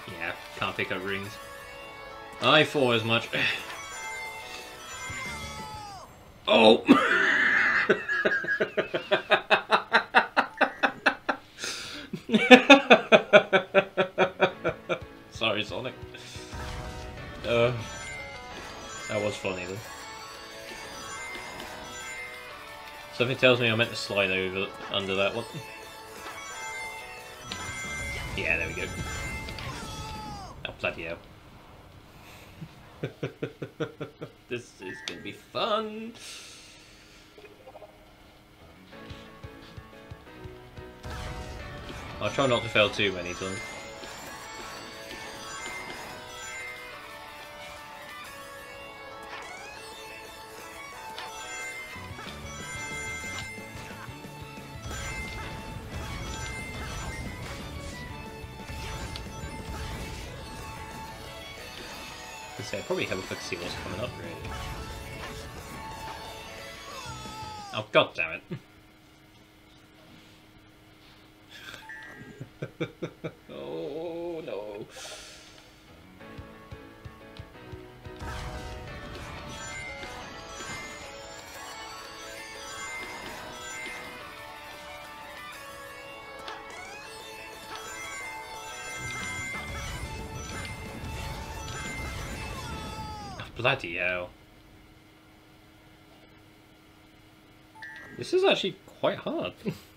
Yeah, can't pick up rings. I thought as much. Oh! Sorry, Sonic. That was funny though. Something tells me I meant to slide over under that one. Yeah, there we go. Oh, bloody hell. This is gonna be fun. I'll try not to fail too many times. I'd probably have a quick see what's coming up, really. Oh, god damn it. Oh, no. Bloody hell. This is actually quite hard.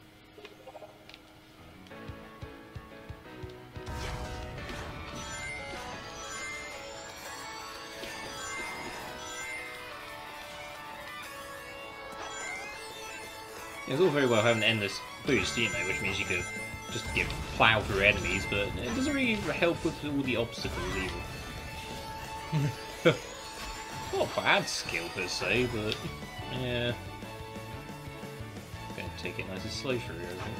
It's all very well having an endless boost, you know, which means you could just plow through enemies, but it doesn't really help with all the obstacles either. Not a bad skill per se, but yeah. I'm gonna take it nice and slow through everything.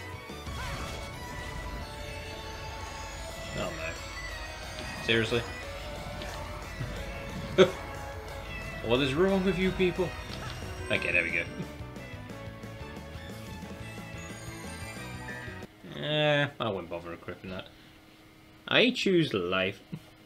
Oh no. Seriously? What is wrong with you people? Okay, there we go. I wouldn't bother equipping that. I choose life.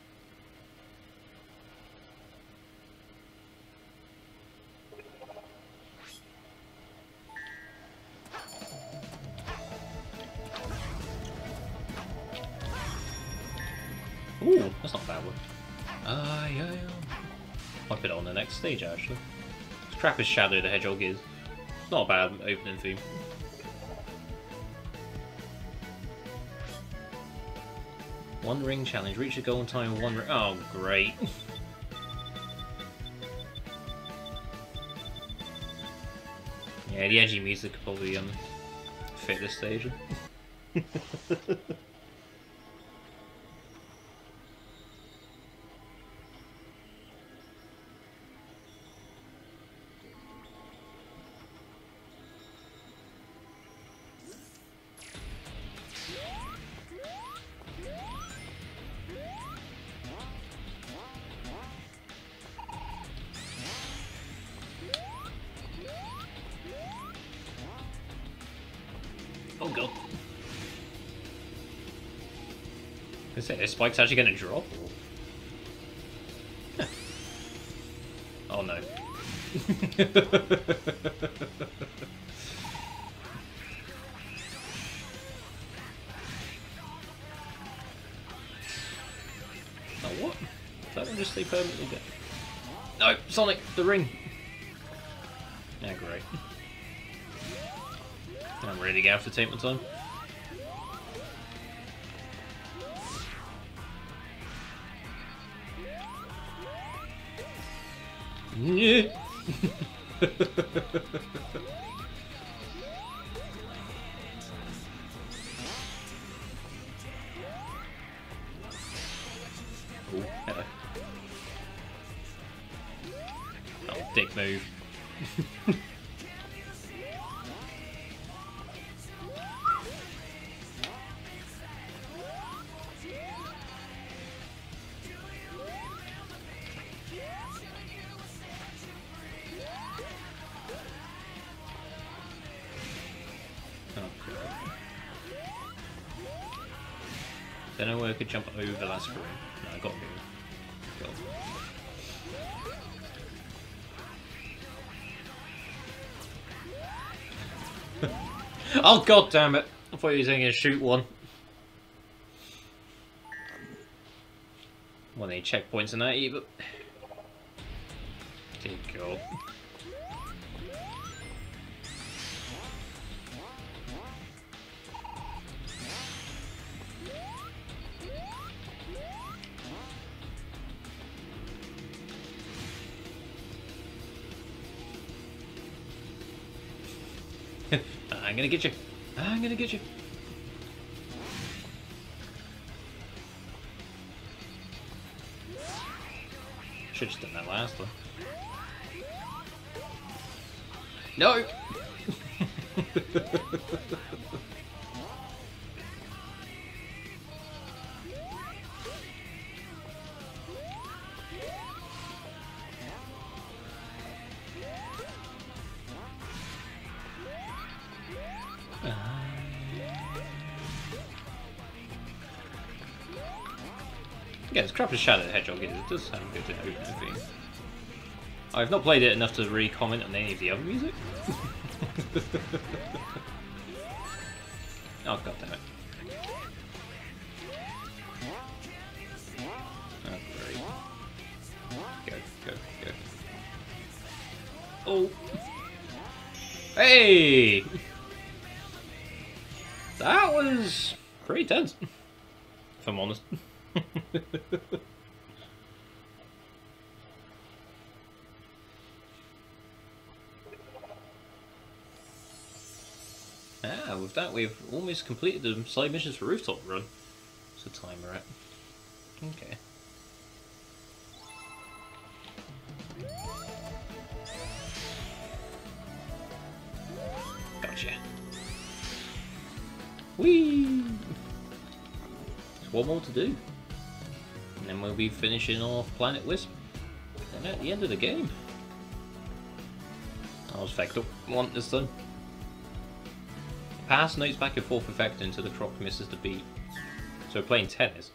Ooh, that's not a bad one. Yeah. I'll put it on the next stage, actually. As crap as Shadow the Hedgehog is, it's not a bad opening theme. One ring challenge. Reach a goal in time with one ring. Oh, great. Yeah, the edgy music could probably fit this stage. Oh god. I say, this spike's actually gonna drop? Or... oh no. Oh what? Does that one just stay permanently dead? No! Sonic! The ring! Yeah, great. I'm ready to get out to take my time. Yeah. Oh, hello. Oh, dick move. Don't know where I could jump over that screen. No, I got to go. Oh god damn it! I thought he was going to shoot one. Well, any checkpoints in that either. Dear god. I'm gonna get you. I'm gonna get you. Should've just done that last one. No! Yeah, it's crap as Shadow the Hedgehog is. It does sound good to open the theme. I've not played it enough to really comment on any of the other music. Oh god damn it. Oh great. Go, go, go. Oh! Hey! That was pretty tense, if I'm honest. With that we've almost completed the side missions for Rooftop Run. What's the timer at? Okay. Gotcha. Whee! There's one more to do. And then we'll be finishing off Planet Wisp. And at the end of the game. I was fecked up one this time. Pass notes back and forth effect until the clock misses the beat. So we're playing tennis.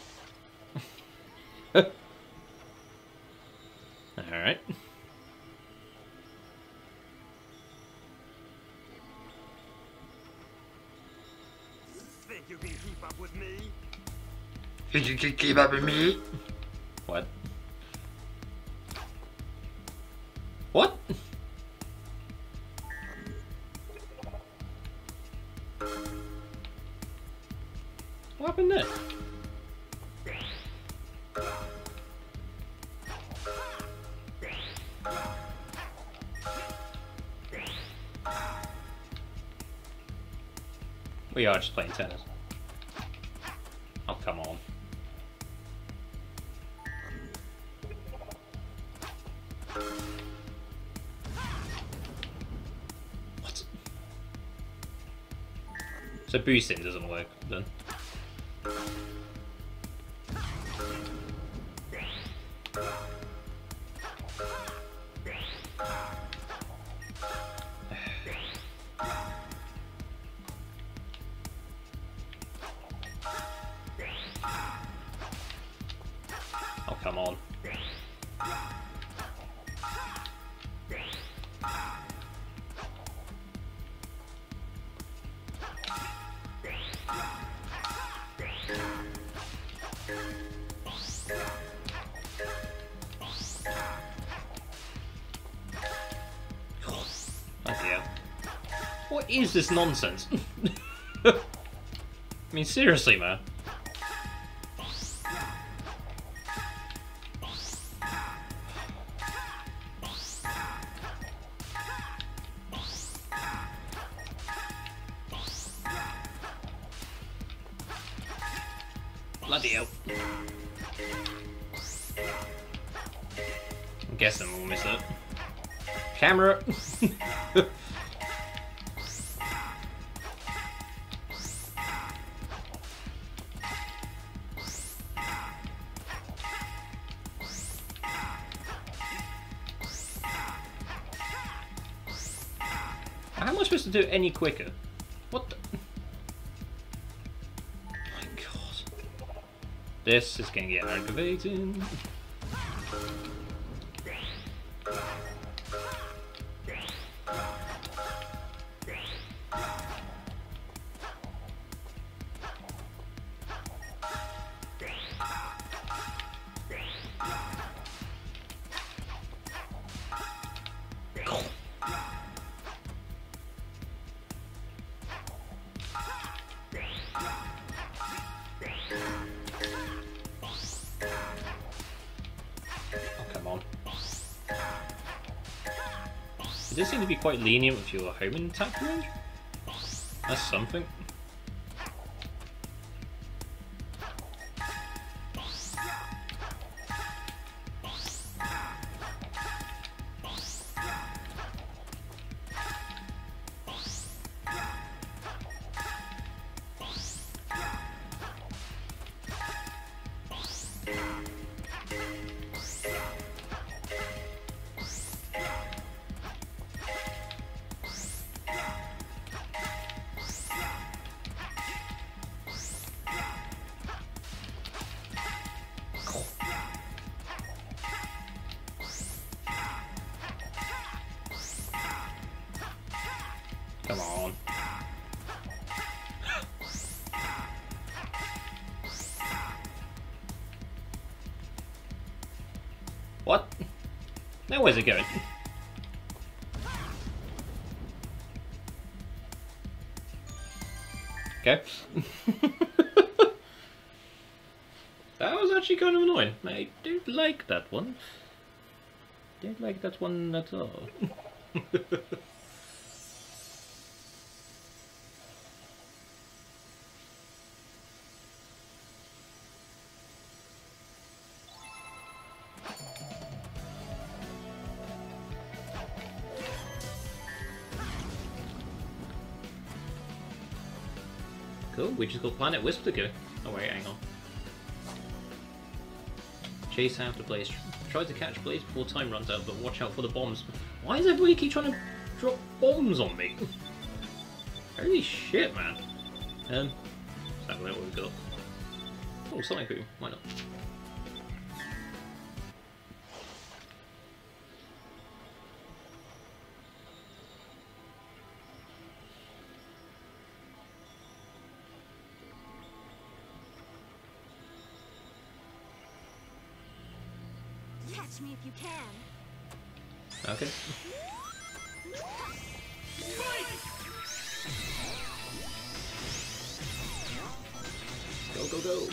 Alright. Think you can keep up with me? Think you can keep up with me? What? What? What happened there? We are just playing tennis. Oh, come on. What? So boosting doesn't work then? Oh, come on. What is this nonsense? I mean, seriously, man. Bloody hell. I'm guessing we'll miss it. Camera! How am I supposed to do it any quicker? What the... Oh my god. This is gonna get aggravating. It does seem to be quite lenient with your homing attack range. That's something. Come on. What? Now where's it going? Okay. That was actually kind of annoying. I don't like that one. Don't like that one at all. Cool, we just got Planet Wisp to go. Oh wait, hang on. Chase after Blaze. Try to catch Blaze before time runs out, but watch out for the bombs. Why does everybody keep trying to drop bombs on me? Holy shit, man. Let's have a look what we've got. Oh, Sonic Boom. Why not? Catch me if you can. Okay. Go, go, go.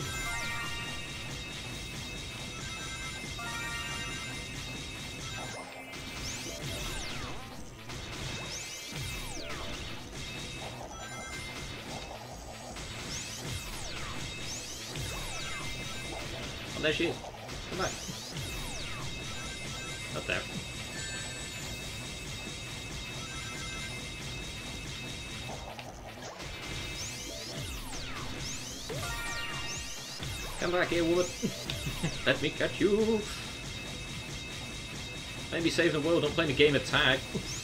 Oh, there she is. Come back. Up there. Come back here, woman. Let me catch you. Maybe save the world, not playing a game of tag.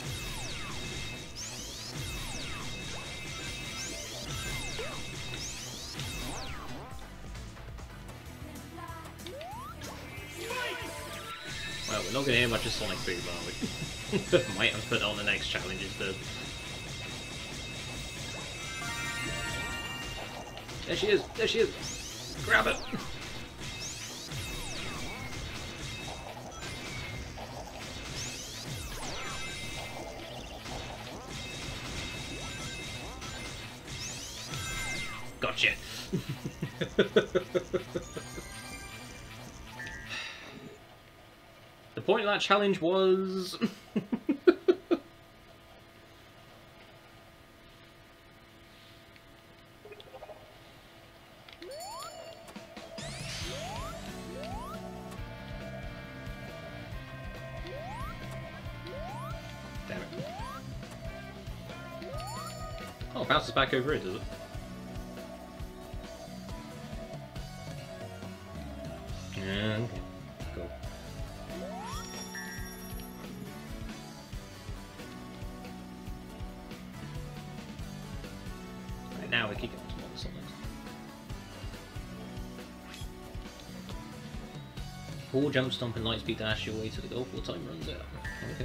Well, we're not going to hear much of Sonic Boom, are we? Might have to put it on the next challenge instead. There she is! There she is! Grab it! Gotcha! The point of that challenge was... Damn it. Oh, it bounces back over it, does it? Yeah, okay. Cool. Right, now we keep going to one something. Pull, jump, stomp, and light speed dash your way to the goal before time runs out. Okay.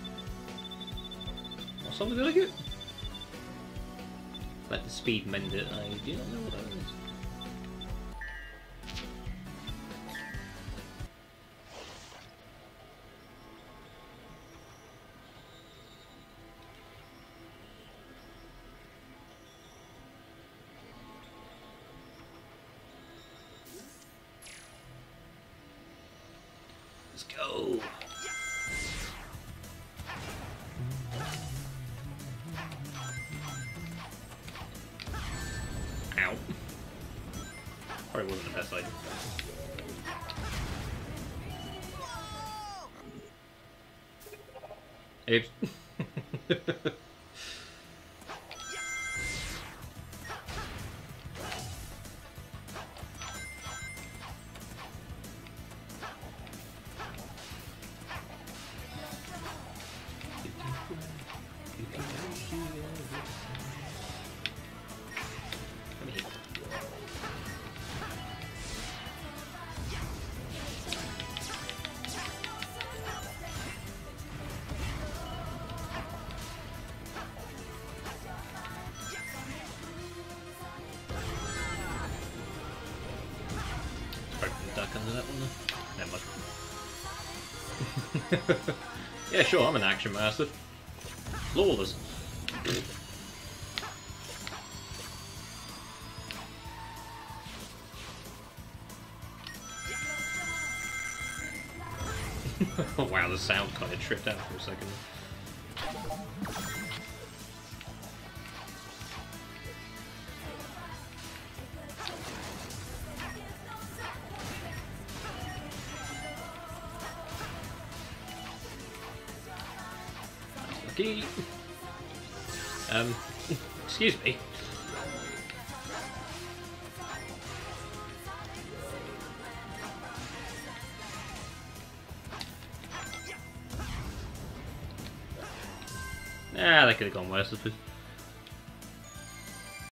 What song did I get? Let the speed mend it. I do not know what that is. Let's go. Ow. Probably wasn't the best idea. Oops. Duck under that one then. Never mind. Yeah, sure, I'm an action master. Flawless. Wow, the sound kind of tripped out for a second. Lucky. Excuse me. Ah, that could have gone worse, I suppose.